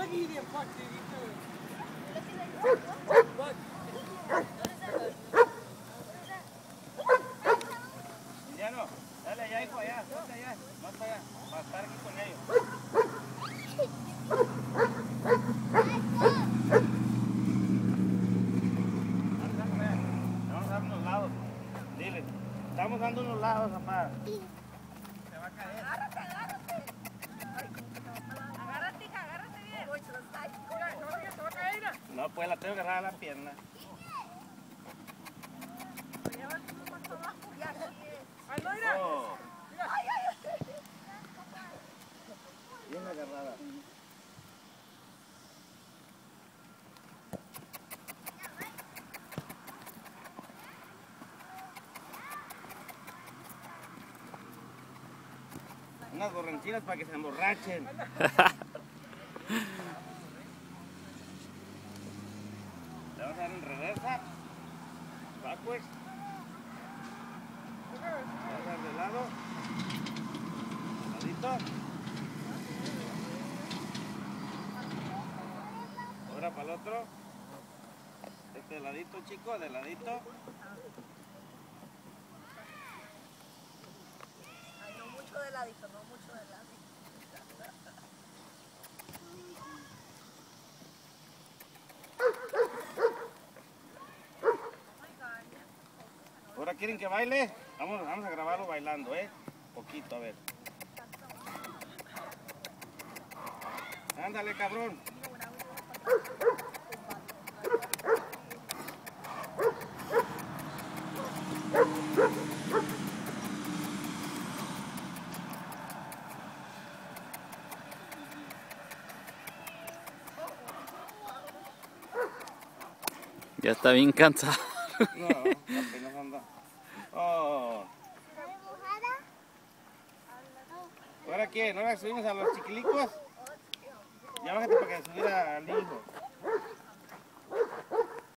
Indiano, dale allá, hijo, allá, ponte allá, más para allá, para estar aquí con ellos. Vamos a dar unos lados. Dile, estamos dando unos lados, papá. Se va a caer. Agárrate, agárrate. Agárrate, hija, agárrate bien. Uy, se los está ahí. Se va a caer. No, pues la tengo que agarrar a la pierna. Llévate uno más abajo. Ya, así es. Oh, Ay, ay, ay. bien agarrada. Unas borrachinas para que se emborrachen. Le vamos a dar en reversa. Backwards. Le vamos a dar de lado. De ladito. Ahora para el otro. Este de ladito, chico, de ladito. Ay, no mucho de ladito, no mucho de ladito. Ahora quieren que baile. Vamos a grabarlo bailando, poquito, a ver. Ándale, cabrón. Ya está bien cansado. No, apenas anda. Oh. ¿Ahora qué? ¿No la subimos a los chiquilicos? Ya bájate para que subiera al hijo.